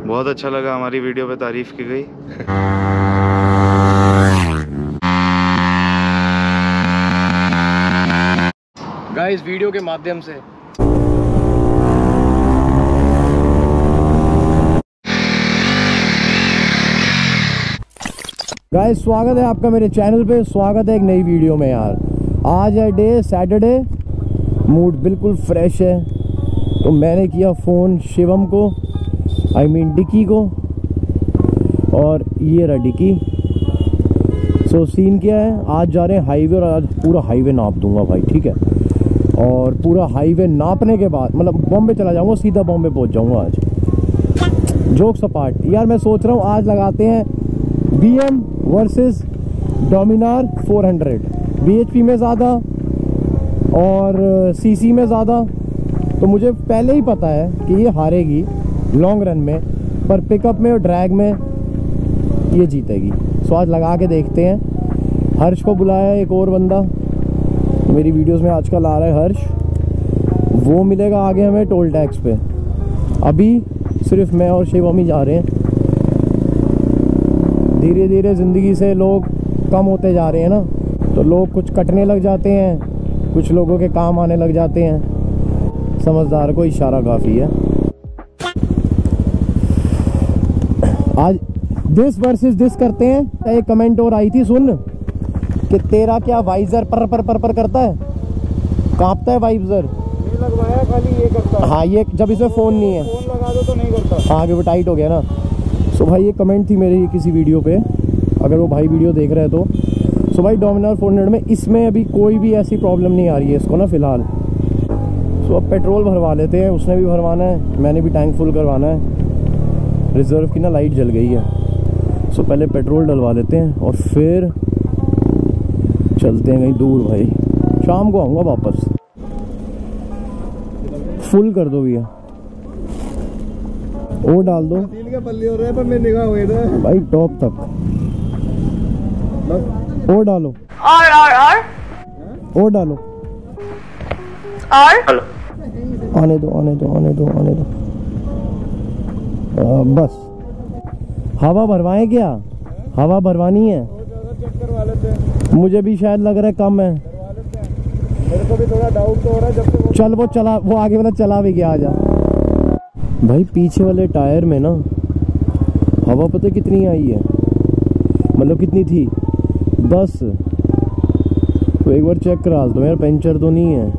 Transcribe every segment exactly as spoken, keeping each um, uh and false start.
बहुत अच्छा लगा, हमारी वीडियो पे तारीफ की गई। गाइस वीडियो के माध्यम से गाइस स्वागत है आपका मेरे चैनल पे, स्वागत है एक नई वीडियो में। यार आज है डे सैटरडे, मूड बिल्कुल फ्रेश है, तो मैंने किया फ़ोन शिवम को, आई मीन डिक्की को, और ये रहा डिक्की। सो सीन क्या है, आज जा रहे हैं हाईवे और आज पूरा हाईवे नाप दूंगा भाई, ठीक है। और पूरा हाईवे नापने के बाद मतलब बॉम्बे चला जाऊंगा, सीधा बॉम्बे पहुंच जाऊंगा आज। जोक्स अपार्ट, यार मैं सोच रहा हूँ आज लगाते हैं B M versus Dominar four hundred, B H P में ज़्यादा और सी सी में ज़्यादा। तो मुझे पहले ही पता है कि ये हारेगी लॉन्ग रन में, पर पिकअप में और ड्रैग में ये जीतेगी। सो आज लगा के देखते हैं। हर्ष को बुलाया है, एक और बंदा मेरी वीडियोस में आजकल आ रहा है हर्ष, वो मिलेगा आगे हमें टोल टैक्स पे। अभी सिर्फ मैं और शिवम ही जा रहे हैं। धीरे धीरे ज़िंदगी से लोग कम होते जा रहे हैं ना, तो लोग कुछ कटने लग जाते हैं, कुछ लोगों के काम आने लग जाते हैं। समझदार को इशारा काफ़ी है। आज दिस वर्सेस दिस करते हैं। एक कमेंट और आई थी, सुन कि तेरा क्या वाइजर पर पर पर पर करता है, कांपता है वाइजर? नहीं लगवाया, खाली ये करता है। हाँ, ये जब इसमें फ़ोन नहीं है, फोन लगा दो तो नहीं करता। हाँ, कि वो टाइट हो गया ना। सो भाई ये कमेंट थी मेरी किसी वीडियो पे, अगर वो भाई वीडियो देख रहे हैं तो। सो भाई डोमिनार फोर हंड्रेड में इसमें अभी कोई भी ऐसी प्रॉब्लम नहीं आ रही है इसको ना फ़िलहाल। सो अब पेट्रोल भरवा लेते हैं, उसने भी भरवाना है, मैंने भी टैंक फुल करवाना है। रिज़र्व की ना लाइट जल गई है, सो पहले पेट्रोल डलवा लेते हैं और फिर चलते हैं कहीं दूर भाई। शाम को आऊँगा वापस। फुल कर दो भैया, वो डाल दो के पल्ले हो रहे हैं, पर मैं निगाह हुए थे भाई टॉप तक। वो डालो और और और वो डालो और आने दो आने दो आने दो आने दो आ, बस हवा भरवाएं क्या? हवा भरवानी है, चेक करवा लेते हैं। मुझे भी शायद लग रहा है कम है। करवा लेते हैं, मेरे को भी थोड़ा डाउट तो हो रहा है जब से वो चल वो चला, वो आगे वाला चला भी गया। आजा भाई, पीछे वाले टायर में ना हवा पता कितनी आई है, मतलब कितनी थी, दस। तो एक बार चेक करा दो यार, पंचर तो नहीं है।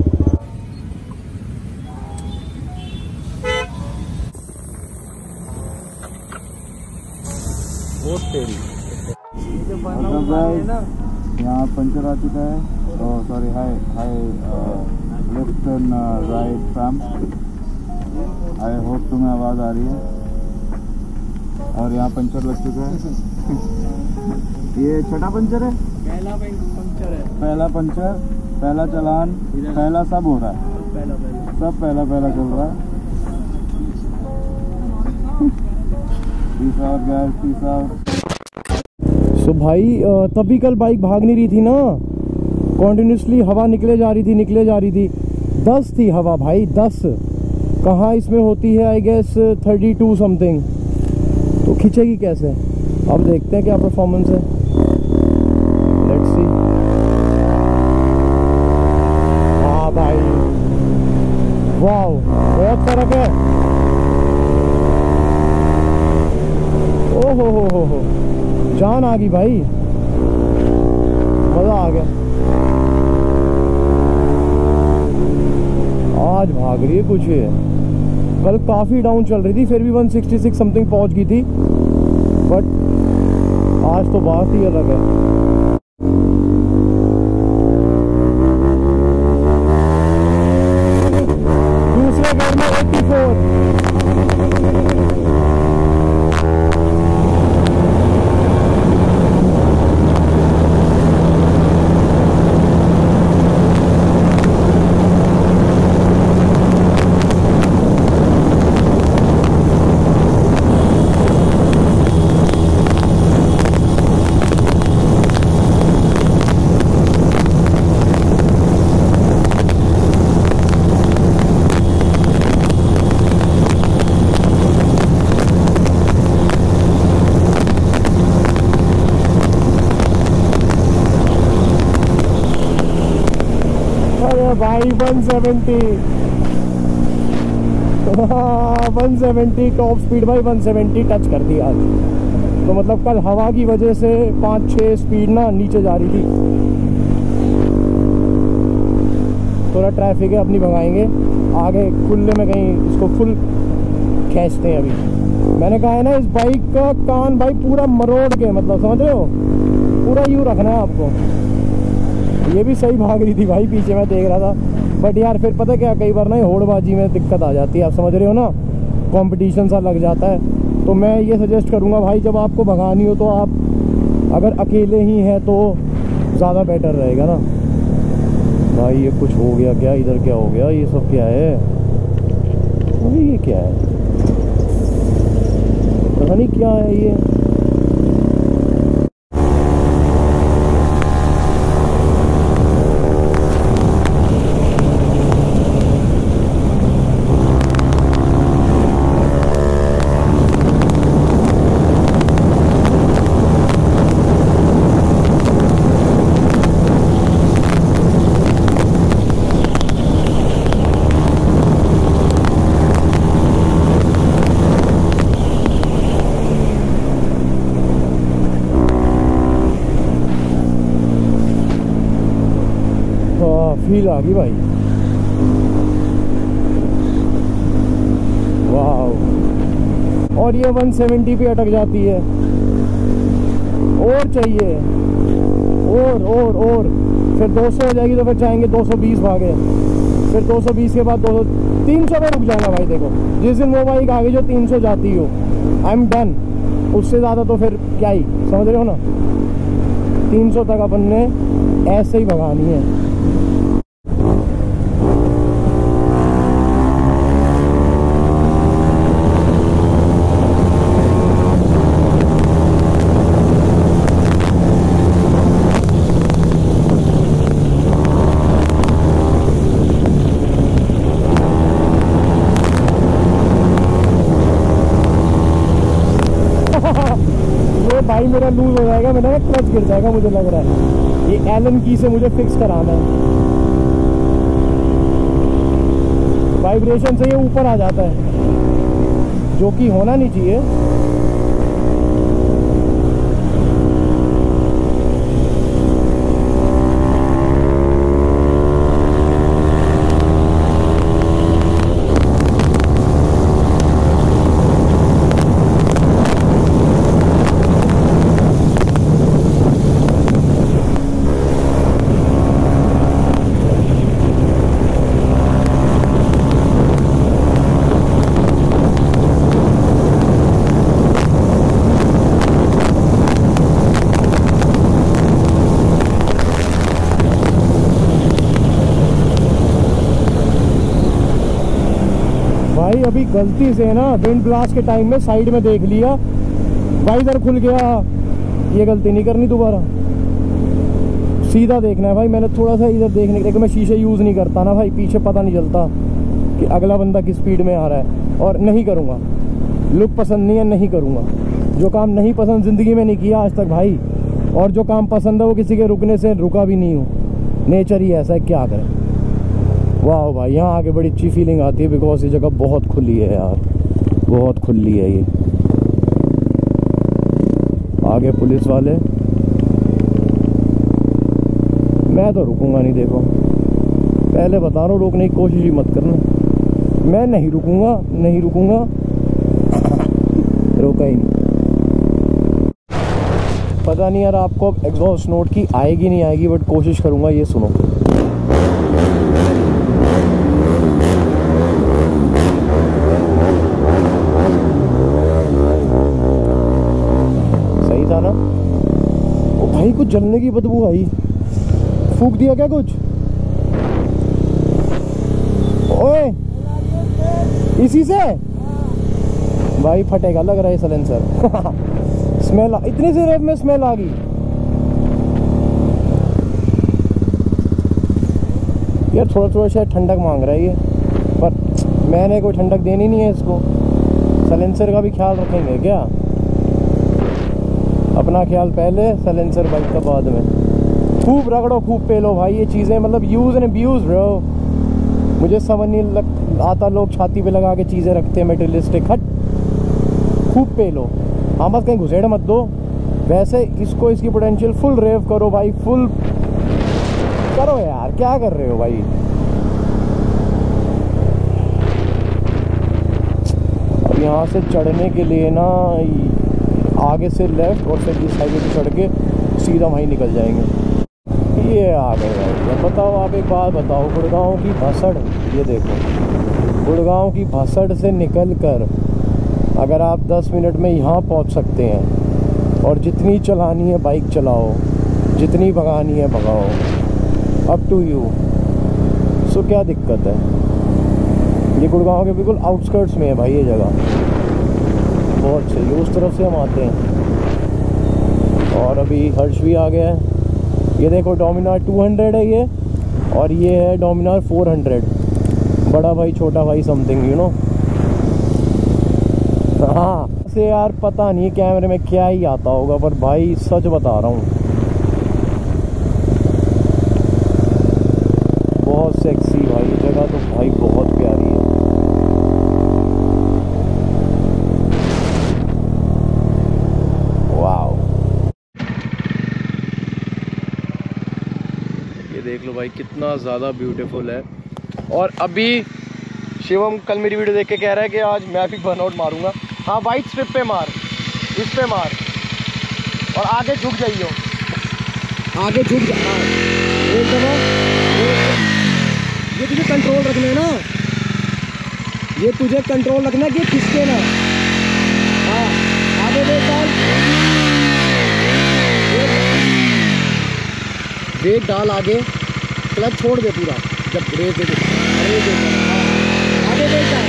यहाँ पंचर आ चुका है। Sorry, hi hi left and right frame. I hope तुम्हें आवाज़ आ रही है। और यहाँ पंचर लग चुका है। ये छठा पंचर है, पहला पंचर है, पहला पंचर, पहला चलान, पहला सब हो रहा है, पहला पहला सब पहला पहला चल रहा है। तीसरा और गैस, तीसरा। सो भाई तभी कल बाइक भाग नहीं रही थी ना, कॉन्टिन्यूसली हवा निकले जा रही थी निकले जा रही थी। दस थी हवा भाई, दस कहाँ इसमें होती है I guess thirty two something. तो खींचेगी कैसे? अब देखते हैं क्या परफॉर्मेंस है, लेट्स सी। हाँ भाई, वाह बहुत फर्क है। ओ हो हो हो हो, जान आ गई भाई, मजा आ गया। आज भाग रही है कुछ है। कल काफी डाउन चल रही थी, फिर भी वन सिक्सटी सिक्स समथिंग पहुंच गई थी, बट आज तो बात ही अलग है। दूसरे घर में एट्टी फोर। ये भाई one seventy one seventy top speed भाई, वन सेवेंटी टच कर दी आज। तो मतलब कल हवा की वजह से पाँच छः स्पीड ना नीचे जा रही थी। थोड़ा ट्रैफिक है, अपनी भगाएंगे आगे खुले में कहीं, इसको फुल खींचते हैं अभी। मैंने कहा है ना, इस बाइक का कान भाई पूरा मरोड़ के, मतलब समझ रहे हो, पूरा यूँ रखना है आपको। ये भी सही भाग रही थी भाई, पीछे मैं देख रहा था। बट यार फिर पता क्या, कई बार ना होड़बाजी में दिक्कत आ जाती है, आप समझ रहे हो ना, कंपटीशन सा लग जाता है। तो मैं ये सजेस्ट करूँगा भाई, जब आपको भगानी हो तो आप अगर अकेले ही हैं तो ज़्यादा बेटर रहेगा ना। भाई ये कुछ हो गया क्या, इधर क्या हो गया, ये सब क्या है, अरे ये क्या है, पता नहीं क्या है ये। फील आ गई भाई, वाह। और ये वन सेवेंटी पे अटक जाती है, और चाहिए, और और और फिर दो सौ हो जाएगी तो फिर चाहेंगे दो सौ बीस भागे, फिर दो सौ बीस के बाद दो सौ तीन सौ पे रुक जाना भाई। देखो जिस दिन वो बाइक आगे जो तीन सौ जाती हो, आई एम डन। उससे ज़्यादा तो फिर क्या ही, समझ रहे हो ना। तीन सौ तक अपन ने ऐसे ही भगानी है। भाई मेरा लूज हो जाएगा, मेरा ना क्लच गिर जाएगा मुझे लग रहा है। ये एलन की से मुझे फिक्स कराना है, वाइब्रेशन से ये ऊपर आ जाता है, जो कि होना नहीं चाहिए। भाई अभी गलती से ना विंड ब्लास्ट के टाइम में साइड में देख लिया, वाइजर खुल गया, ये गलती नहीं करनी दोबारा। सीधा देखना है भाई, मैंने थोड़ा सा इधर देखने के लिए, मैं शीशे यूज़ नहीं करता ना भाई, पीछे पता नहीं चलता कि अगला बंदा किस स्पीड में आ रहा है। और नहीं करूँगा, लुक पसंद नहीं है, नहीं करूँगा। जो काम नहीं पसंद ज़िंदगी में नहीं किया आज तक भाई, और जो काम पसंद है वो किसी के रुकने से रुका भी नहीं हूँ। नेचर ही ऐसा है, क्या करें। वाह भाई, यहाँ आके बड़ी अच्छी फीलिंग आती है, बिकॉज ये जगह बहुत खुली है यार, बहुत खुली है ये। आगे पुलिस वाले, मैं तो रुकूंगा नहीं। देखो पहले बता रहा हूँ, रोकने की कोशिश ही मत करना। मैं नहीं रुकूंगा, नहीं रुकूंगा, रोका ही नहीं। पता नहीं यार आपको एग्जॉस्ट नोट की आएगी नहीं आएगी, बट कोशिश करूंगा। ये सुनो, सही था ना? ओ भाई कुछ जलने की बदबू आई, फूंक दिया क्या कुछ? ओए इसी से भाई फटेगा लग रहा है साइलेंसर। स्मेल, इतनी सी रेप में स्मेल आ गई यार। थोड़ा थोड़ा शायद ठंडक मांग रहा है ये, पर मैंने कोई ठंडक देनी नहीं है इसको। साइलेंसर का भी ख्याल रखेंगे क्या? अपना ख्याल पहले, साइलेंसर बाइक का बाद में। खूब रगड़ो, खूब पे लो भाई ये चीज़ें, मतलब यूज़ एंड अब्यूज़ ब्रो। मुझे समझ नहीं लग आता, लोग छाती पे लगा के चीज़ें रखते हैं मेटेरियलिस्टिक। हट, खूब पे लो, हाँ बस कहीं घुसेड़ मत दो। वैसे इसको, इसकी पोटेंशियल फुल रेव करो भाई, फुल करो यार, क्या कर रहे हो भाई। अब यहाँ से चढ़ने के लिए ना आगे से लेफ्ट और फिर इस हाईवे पे चढ़ के सीधा वहीं निकल जाएंगे। ये आ गए भाई। अब बताओ, आप एक बात बताओ, गुड़गांव की भसड़, ये देखो, गुड़गांव की भसड़ से निकल कर अगर आप दस मिनट में यहाँ पहुँच सकते हैं, और जितनी चलानी है बाइक चलाओ, जितनी भगानी है भगाओ, अप टू यू। सो क्या दिक्कत है। ये गुड़गांव के बिल्कुल आउटस्कर्ट्स में है भाई ये जगह, बहुत सही। उस तरफ से हम आते हैं। और अभी हर्ष भी आ गया है। ये देखो डोमिनार टू हंड्रेड है ये, और ये है डोमिनार फोर हंड्रेड। बड़ा भाई छोटा भाई समथिंग, यू नो। हाँ से यार पता नहीं कैमरे में क्या ही आता होगा, पर भाई सच बता रहा हूँ, बहुत सेक्सी भाई जगह तो भाई, बहुत प्यारी है। वाओ, ये देख लो भाई कितना ज़्यादा ब्यूटीफुल है। और अभी शिवम कल मेरी वीडियो देख के कह रहा है कि आज मैं भी बर्नआउट मारूंगा। हाँ वाइट स्ट्रिप पे मार, इस पे मार, और आगे झुक जाइयो, आगे झुक जा। हाँ एक दफा, ये तुझे कंट्रोल रखना है ना, ये तुझे कंट्रोल रखना है कि खिसके ना। हाँ आगे देख डाल, वेट डाल आगे, क्लच छोड़ दे पूरा जब रेस दे दे। रेस दे हाँ आगे वेट डाल।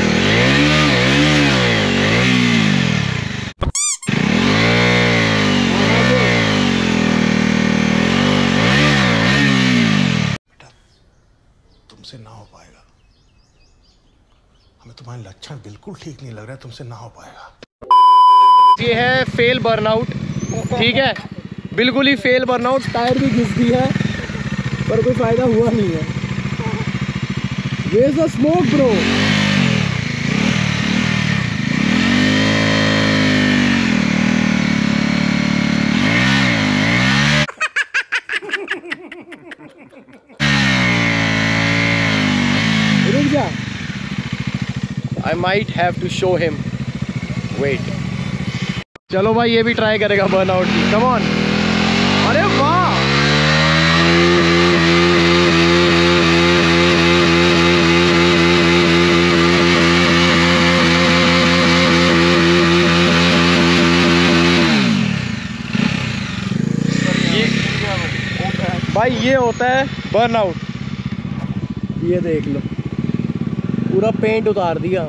तुमसे ना हो पाएगा, हमें तुम्हारे लक्षण बिल्कुल ठीक नहीं लग रहा है, तुमसे ना हो पाएगा। ये है फेल बर्नआउट, ठीक है, बिल्कुल ही फेल बर्नआउट। टायर भी घिस दी है पर कोई फायदा हुआ नहीं है। Where's the smoke bro? रुक जा, I might have to show him. Wait. चलो भाई ये भी ट्राई करेगा बर्नआउट की, कम ऑन। अरे वाह, भाई ये होता है बर्नआउट। ये देख लो पूरा पेंट उतार दिया।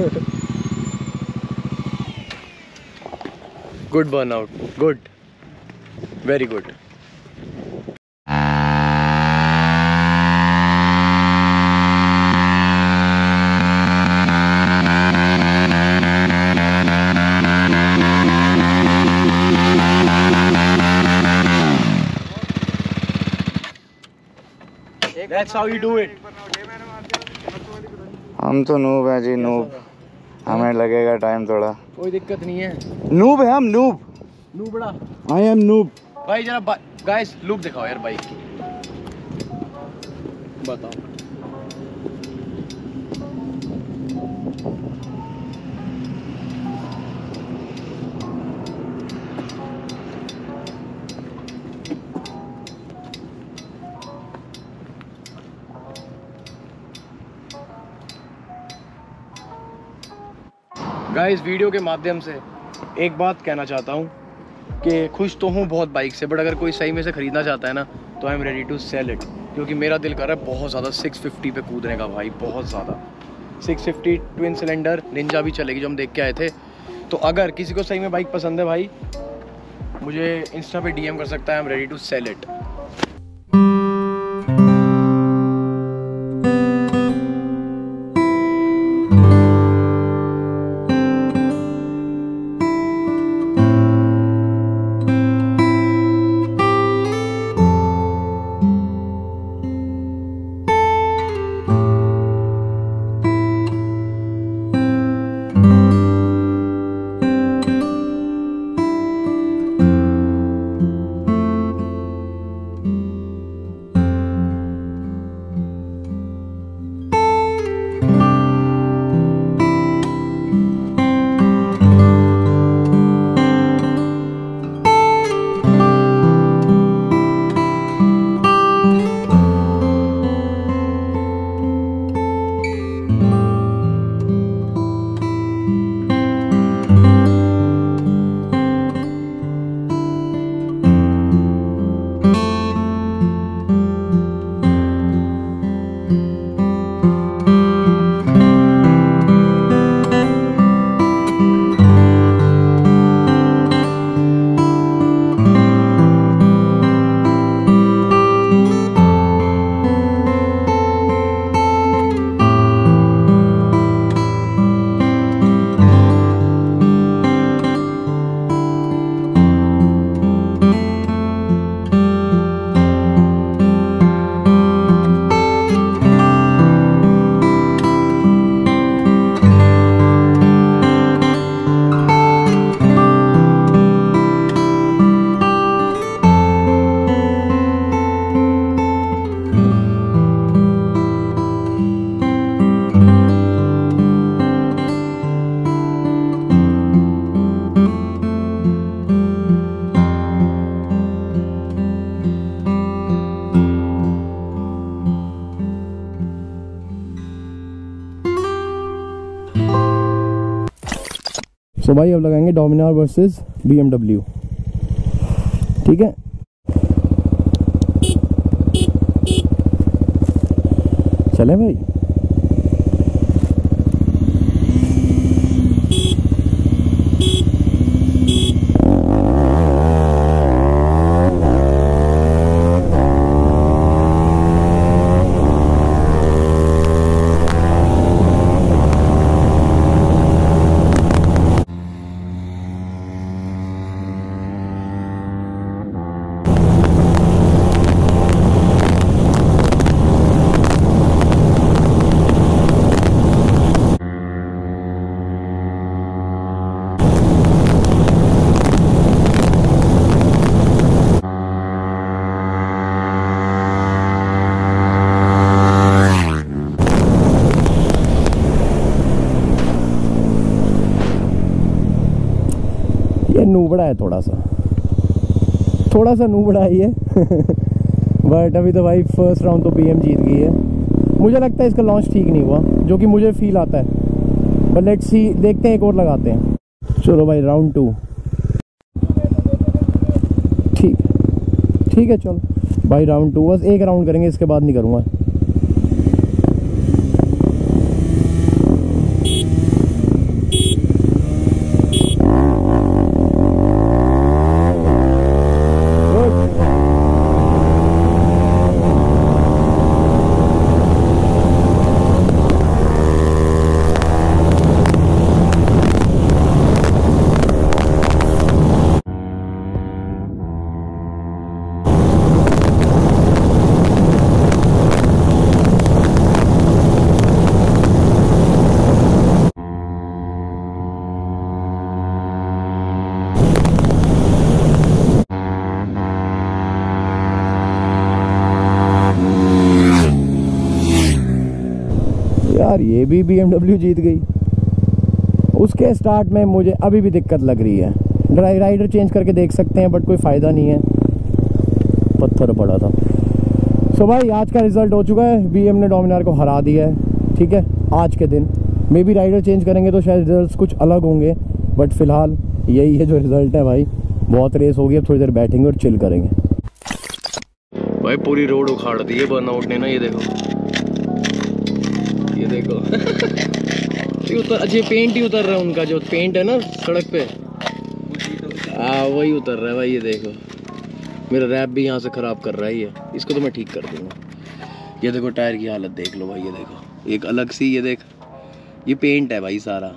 Good burnout, good, very good. That's how you do it. हम तो नूब हैं जी, नूब, हमें लगेगा टाइम थोड़ा। कोई दिक्कत नहीं है, नूब है हम, नूब। नूबड़ा। I am noob. भाई जरा गाइस लुक दिखाओ यार बाइक की, बताओ। गाइस वीडियो के माध्यम से एक बात कहना चाहता हूँ कि खुश तो हूँ बहुत बाइक से, बट अगर कोई सही में से ख़रीदना चाहता है ना तो I am ready to sell it, क्योंकि मेरा दिल कर रहा है बहुत ज़्यादा सिक्स फिफ्टी पे कूदने का भाई, बहुत ज़्यादा। Six fifty twin cylinder Ninja भी चलेगी जो हम देख के आए थे। तो अगर किसी को सही में बाइक पसंद है भाई, मुझे इंस्टा पे डी एम कर सकता है, I am ready to sell it. So भाई अब लगाएंगे Dominar versus B M W, ठीक है। चले भाई। नूबड़ा है थोड़ा सा, थोड़ा सा नूबड़ा ही है बट अभी तो भाई फर्स्ट राउंड तो बीएम जीत गई है। मुझे लगता है इसका लॉन्च ठीक नहीं हुआ, जो कि मुझे फील आता है, बट लेट्स सी, देखते हैं, एक और लगाते हैं। चलो भाई राउंड टू, ठीक ठीक है चलो भाई राउंड टू, बस एक राउंड करेंगे, इसके बाद नहीं करूँगा। यार ये भी बी एम डब्ल्यू जीत गई। उसके स्टार्ट में मुझे अभी भी दिक्कत लग रही है। ड्राई राइडर चेंज करके देख सकते हैं, बट कोई फ़ायदा नहीं है, पत्थर पड़ा था। सो भाई आज का रिज़ल्ट हो चुका है, बी एम ने डोमिनार को हरा दिया है, ठीक है। आज के दिन मे बी राइडर चेंज करेंगे तो शायद रिजल्ट कुछ अलग होंगे, बट फिलहाल यही है जो रिज़ल्ट है भाई। बहुत रेस होगी, अब थोड़ी देर बैठेंगे और चिल करेंगे। भाई पूरी रोड उखाड़ दी है बर्नआउट ने ना, ये देखो ये देखो ये उतर, अच्छा पेंट ही उतर रहा है उनका, जो पेंट है ना सड़क पे, हाँ वही उतर रहा है भाई। ये देखो मेरा रैप भी यहाँ से ख़राब कर रहा है ये, इसको तो मैं ठीक कर दूँगा। ये देखो टायर की हालत देख लो भाई, ये देखो एक अलग सी, ये देख ये पेंट है भाई सारा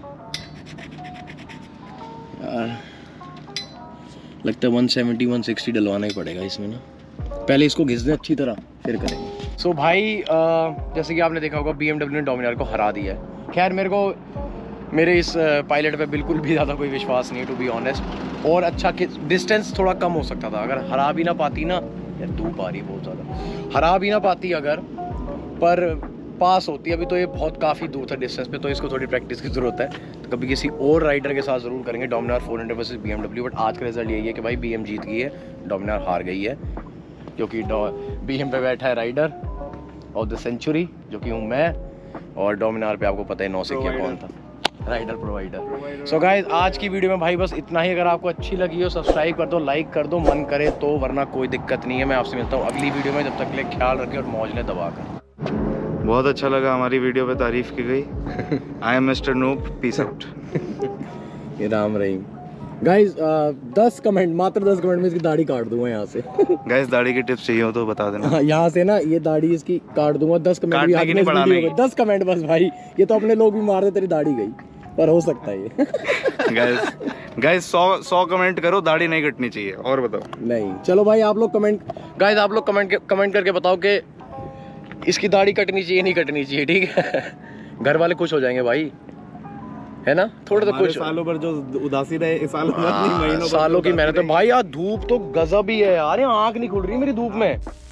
यार। लगता है वन सेवेंटी वन सिक्सटी डलवाना ही पड़ेगा इसमें ना, पहले इसको घिस दें अच्छी तरह फिर करेंगे। सो so भाई आ, जैसे कि आपने देखा होगा बी एम डब्ल्यू ने डोमिनार को हरा दिया है। खैर मेरे को मेरे इस पायलट पे बिल्कुल भी ज़्यादा कोई विश्वास नहीं है टू बी ऑनेस्ट। और अच्छा कि डिस्टेंस थोड़ा कम हो सकता था अगर हरा भी ना पाती ना, यार धूप आ रही बहुत ज़्यादा, हरा भी ना पाती अगर, पर पास होती। अभी तो ये बहुत काफ़ी दूर था डिस्टेंस पे, तो इसको थोड़ी प्रैक्टिस की ज़रूरत है। तो कभी किसी और राइडर के साथ ज़रूर करेंगे Dominar four hundred versus B M W. But आज का रिजल्ट यही है कि भाई बी एम जीत गई है, डोमिनार हार गई है, क्योंकि बी एम पे बैठा है राइडर ऑफ द सेंचुरी जो कि हूँ मैं, और डोमिनार पे आपको पता है नौ सिक्किया कौन था, राइडर प्रोवाइडर। सो गाइस आज की वीडियो में भाई बस इतना ही। अगर आपको अच्छी लगी हो सब्सक्राइब कर दो, लाइक कर दो, मन करे तो, वरना कोई दिक्कत नहीं है। मैं आपसे मिलता हूँ अगली वीडियो में, जब तक के लिए ख्याल रखें और मौज ने दबा कर। बहुत अच्छा लगा, हमारी वीडियो पे तारीफ की गई। I am mister noob, peace out. ये राम रहीम। गाइस दस कमेंट, मात्र दस कमेंट में इसकी दाढ़ी काट दूंगा यहाँ से। गाइस दाढ़ी की टिप्स चाहिए हो तो बता देना। हाँ, यहाँ से ना ये दाढ़ी इसकी काट दूंगा। दस कमेंट भी आगे नहीं, दस कमेंट बस भाई, ये तो अपने लोग भी मार दे तेरी दाढ़ी गई, पर हो सकता है ये। गाइस गाइस सौ सौ कमेंट करो, दाढ़ी नहीं कटनी चाहिए। और बताओ। नहीं चलो भाई आप लोग कमेंट, गाइस आप लोग कमेंट कमेंट करके बताओ कि इसकी दाढ़ी कटनी चाहिए नहीं कटनी चाहिए, ठीक है। घर वाले खुश हो जाएंगे भाई, है ना, थोड़ा तो खुश। सालों भर जो उदासी रहे, सालों भर नहीं, महीनों सालों की मेहनत है भाई। यार धूप तो गजब ही है यार, आँख नहीं खुल रही मेरी धूप में।